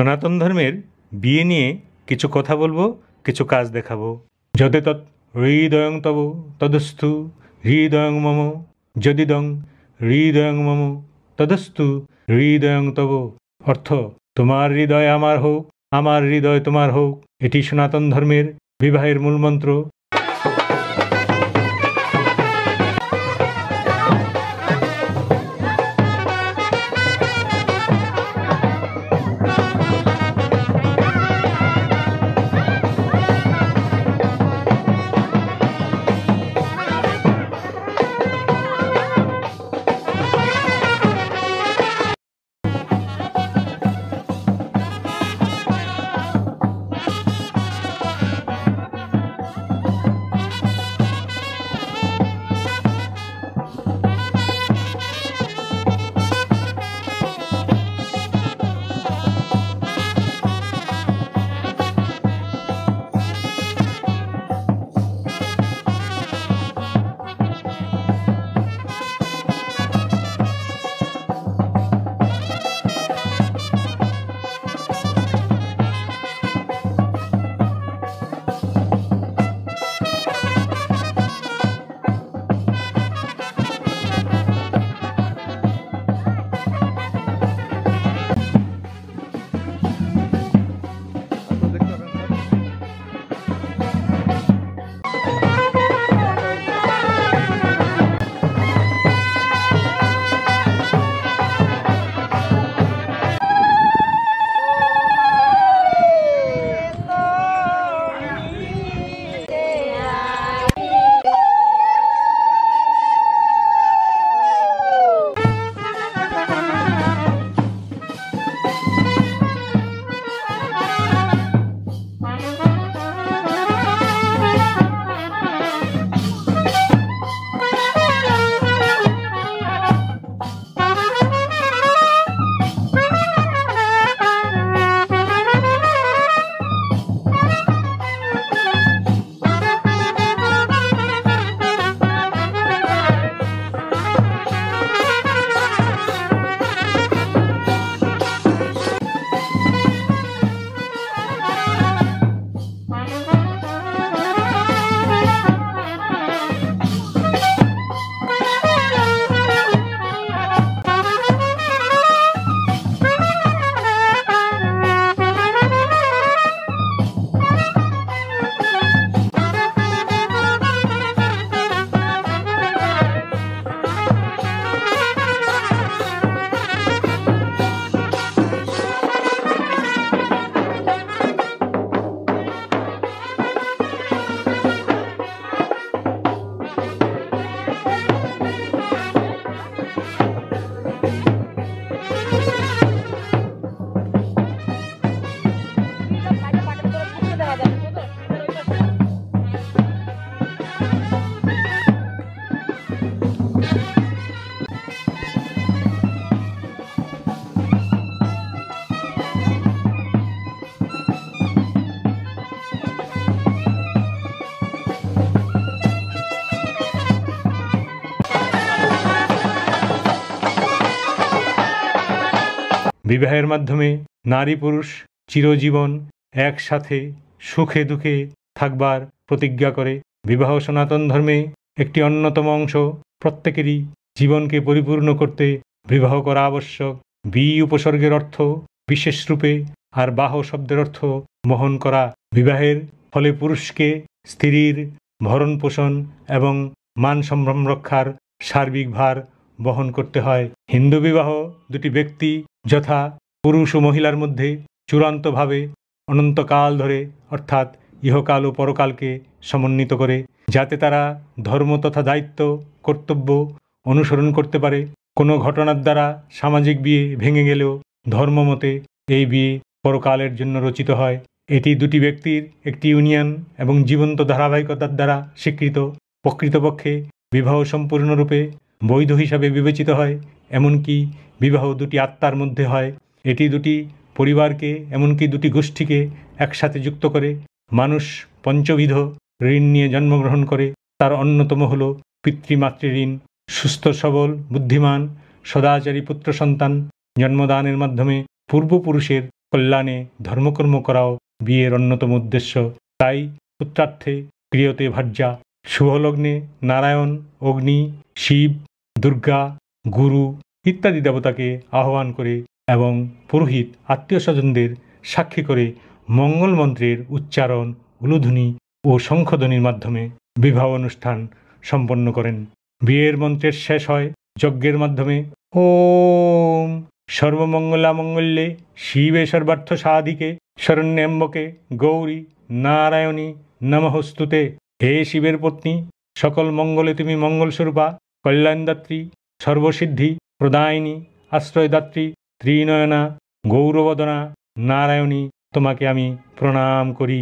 সনাতন ধর্মের বিয়ে নিয়ে কিছু কথা বলবো, কিছু কাজ দেখাবো। যদে তৎ হৃদয়ং তব তদস্তু হৃদয়ং মম, যদিদং হৃদয়ং মম তদস্তু হৃদয়ং তব। অর্থ, তোমার হৃদয় আমার হোক, আমার হৃদয় তোমার হোক। এটি সনাতন ধর্মের বিবাহের মূল মন্ত্র। বিবাহের মাধ্যমে নারী পুরুষ চিরজীবন একসাথে সুখে দুঃখে থাকবার প্রতিজ্ঞা করে। বিবাহ সনাতন ধর্মে একটি অন্যতম অংশ। প্রত্যেকেরই জীবনকে পরিপূর্ণ করতে বিবাহ করা আবশ্যক। বি উপসর্গের অর্থ বিশেষ রূপে, আর বাহ শব্দের অর্থ বহন করা। বিবাহের ফলে পুরুষকে স্ত্রীর ভরণ পোষণ এবং মান সম্ভ্রম রক্ষার সার্বিক ভার বহন করতে হয়। হিন্দু বিবাহ দুটি ব্যক্তি যথা পুরুষ ও মহিলার মধ্যে চূড়ান্তভাবে অনন্তকাল ধরে অর্থাৎ ইহকাল ও পরকালকে সমন্বিত করে, যাতে তারা ধর্ম তথা দায়িত্ব কর্তব্য অনুসরণ করতে পারে। কোনো ঘটনার দ্বারা সামাজিক বিয়ে ভেঙে গেলেও ধর্মমতে এই বিয়ে পরকালের জন্য রচিত হয়। এটি দুটি ব্যক্তির একটি ইউনিয়ন এবং জীবন্ত ধারাবাহিকতার দ্বারা স্বীকৃত। প্রকৃতপক্ষে বিবাহ সম্পূর্ণরূপে বৈধ হিসাবে বিবেচিত হয়। এমনকি বিবাহ দুটি আত্মার মধ্যে হয়। এটি দুটি পরিবারকে এমনকি দুটি গোষ্ঠীকে একসাথে যুক্ত করে। মানুষ পঞ্চবিধ ঋণ নিয়ে জন্মগ্রহণ করে। তার অন্যতম হল পিতৃমাতৃ ঋণ। সুস্থ সবল বুদ্ধিমান সদাচারী পুত্র সন্তান জন্মদানের মাধ্যমে পূর্বপুরুষের কল্যাণে ধর্মকর্ম করাও বিয়ের অন্যতম উদ্দেশ্য। তাই পুত্রার্থে ক্রিয়তে ভার্যা। শুভলগ্নে নারায়ণ, অগ্নি, শিব, দুর্গা, গুরু ইত্যাদি দেবতাকে আহ্বান করে এবং পুরোহিত আত্মীয় স্বজনদের সাক্ষী করে মঙ্গল মন্ত্রের উচ্চারণ, উলুধ্বনি ও শঙ্খধ্বনির মাধ্যমে বিবাহ অনুষ্ঠান সম্পন্ন করেন। বিয়ের মন্ত্রের শেষ হয় যজ্ঞের মাধ্যমে। ওম সর্বমঙ্গলামঙ্গল্যে শিবে সর্বার্থ সাধিকে শরণ্যম্বকে গৌরী নারায়ণী নমঃস্তুতে। হে শিবের পত্নী, সকল মঙ্গলে তুমি মঙ্গলস্বরূপা, কল্যাণদাত্রী, সর্বসিদ্ধি প্রদায়িনী, আশ্রয়দাত্রী, ত্রিনয়না, গৌরবদনা নারায়ণী, তোমাকে আমি প্রণাম করি।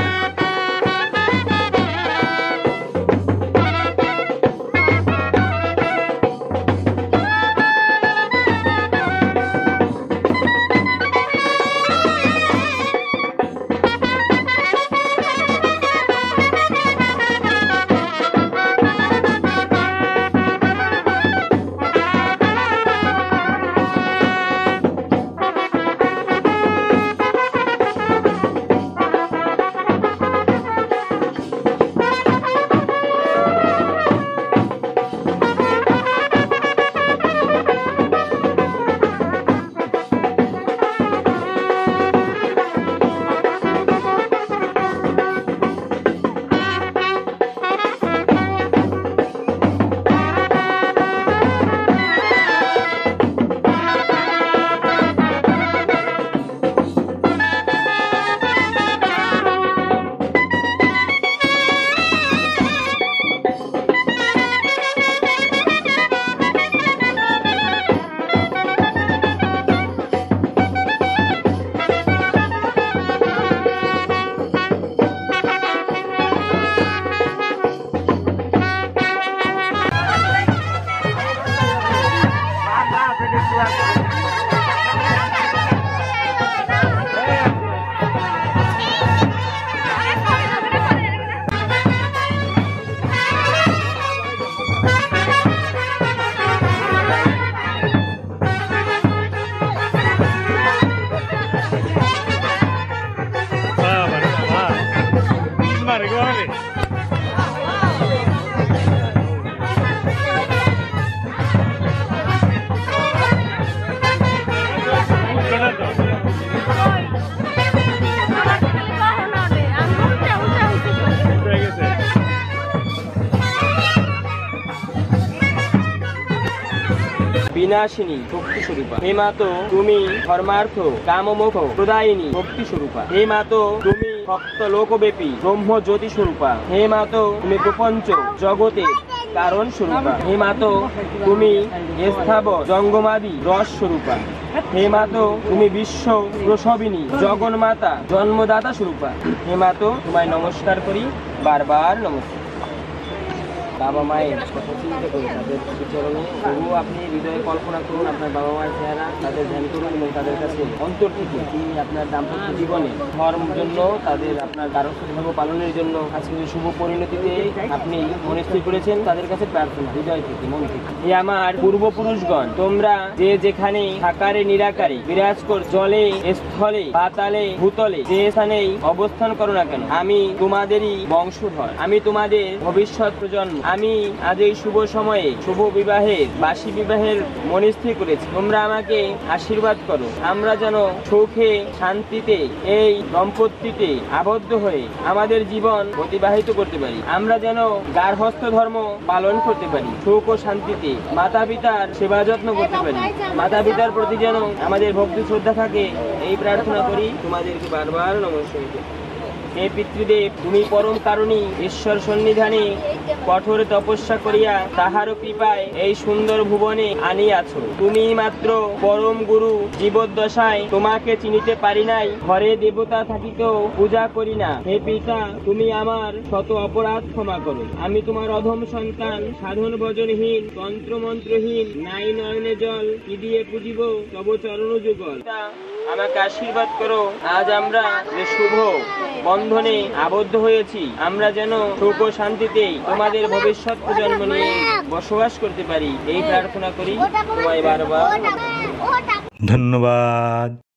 বিনাশিনী ভক্তি স্বরূপা। হে মাতো, তুমি ধর্মার্থ কামমোক্ষ প্রদায়িনী ভক্তি স্বরূপা। হে মাতো, তুমি ভক্ত লোকব্যাপী ব্রহ্ম জ্যোতি স্বরূপা। হে মাতো, তুমি প্রপঞ্চ জগতে কারণ স্বরূপা। হে মাতো, তুমি স্থাবর জঙ্গমাদি রস স্বরূপা। হে মাতো, তুমি বিশ্ব প্রসবিনী জগন্মাতা জন্মদাতা স্বরূপা। হে মাতো, তোমায় নমস্কার করি, বারবার নমস্কার। বাবা মায়ের কথা চিন্তা করে তাদের চরণে তবু আপনি হৃদয়ে কল্পনা করুন আপনার বাবা মায়ের চেহারা, তাদের ধ্যান করুন এবং তাদের কাছে অন্তর থেকে কি আপনার দাম্পত্য জীবনে ধর্ম জন্য তাদের আপনার গারস্থ ধর্ম পালনের জন্য আজকে শুভ পরিণতিতে আপনি মনে স্থির করেছেন, তাদের কাছে প্রার্থনা হৃদয় থেকে মন থেকে। হে আমার পূর্বপুরুষগণ, তোমরা যে যেখানে সাকারে নিরাকারে বিরাজ কর, জলে স্থলে পাতালে ভূতলে যে স্থানেই অবস্থান করো না কেন, আমি তোমাদেরই বংশধর, আমি তোমাদের ভবিষ্যৎ প্রজন্ম। আমি আজ এই শুভ সময়ে শুভ বিবাহের বাসী বিবাহের মনে স্থির করেছি, তোমরা আমাকে আশীর্বাদ করো। আমরা যেন সুখে শান্তিতে এই দম্পতিতে আবদ্ধ হয়ে আমাদের জীবন অতিবাহিত করতে পারি। আমরা যেন গার্হস্থ্য ধর্ম পালন করতে পারি, সুখ ও শান্তিতে মাতা পিতার সেবা যত্ন করতে পারি, মাতা পিতার প্রতি যেন আমাদের ভক্তি শ্রদ্ধা থাকে, এই প্রার্থনা করি। তোমাদেরকে বারবার নমস্কার। হে পিতৃদেব, তুমি পরম কারণী ঈশ্বর সন্নিধানে কঠোর তপস্যা করিয়া তাহার কৃপায় এই সুন্দর ভুবনে আনিয়াছো। তুমি মাত্র পরম গুরু, জীবদ্দশায় তোমাকে চিনিতে পারি নাই, ঘরে দেবতা থাকিতেও পূজা করি না। হে পিতা, তুমি আমার শত অপরাধ ক্ষমা করো। আমি তোমার অধম সন্তান, সাধন ভজনহীন, তন্ত্র মন্ত্রহীন, নাই নয়নে জল, কি দিয়ে পুজিব তব চরণ যুগল। আমাকে আশীর্বাদ করো। আজ আমরা যে শুভ বন্ধনে আবদ্ধ হয়েছি, আমরা যেন সুখ ও শান্তিতে তোমাদের ভবিষ্যৎ প্রজন্ম নিয়ে বসবাস করতে পারি, এই প্রার্থনা করি। তোমায় বারবার ধন্যবাদ।